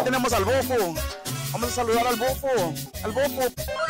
tenemos al Bofo. Vamos a saludar al Bofo. Al Bofo.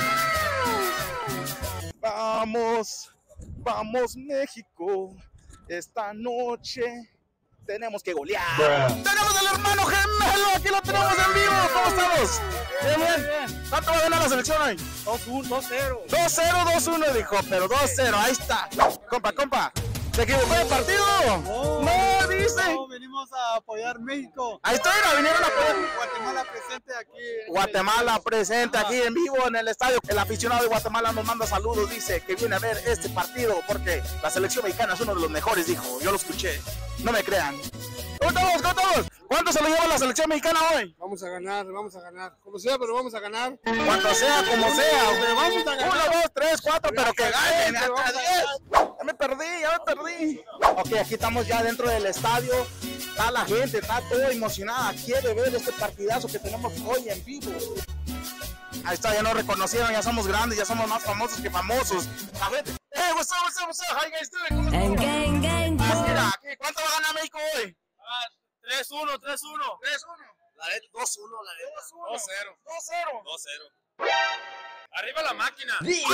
Vamos, vamos México. Esta noche tenemos que golear. Tenemos al hermano gemelo. Aquí lo tenemos en vivo. ¿Cómo estamos? Bien, bien. ¿Cuánto va a ganar la selección hoy? 2-1, 2-0. 2-0, 2-1 dijo, pero 2-0. Ahí está. Compa. ¿Se equivocó el partido? No, dice. No, venimos a apoyar México. Ahí estoy, vinieron a apoyar. Guatemala presente aquí. Guatemala presente aquí en vivo en el estadio. El aficionado de Guatemala nos manda saludos, dice que viene a ver este partido porque la selección mexicana es uno de los mejores, dijo. Yo lo escuché. No me crean. ¿Cómo estamos? ¿Cuánto se lo lleva la selección mexicana hoy? Vamos a ganar. Como sea, pero vamos a ganar. Cuanto sea, como sea. Pero vamos a ganar. 1, 2, 3, 4, pero que ganen hasta 10. Ya me perdí. Ok, aquí estamos ya dentro del estadio. Está la gente, está toda emocionada. Quiere ver este partidazo que tenemos hoy en vivo. Ahí está, ya nos reconocieron, ya somos grandes, ya somos más famosos que famosos. La gente. Hey, what's up? How you guys doing? Mira, ¿cuánto va a ganar México hoy? 3-1. 3-1. La neta, 2-1, la neta. 2-0. Arriba la máquina.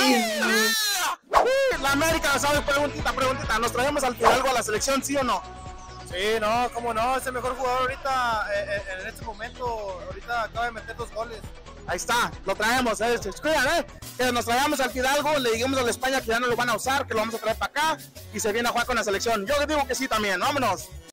La América, ¿sabes? Preguntita. ¿Nos traemos al Fidalgo a la selección, sí o no? Sí, no, cómo no. Es el mejor jugador ahorita, en este momento. Ahorita acaba de meter 2 goles. Ahí está, lo traemos, cuidan, que nos traigamos al Fidalgo, le digamos a la España que ya no lo van a usar, que lo vamos a traer para acá y se viene a jugar con la selección. Yo digo que sí también, vámonos.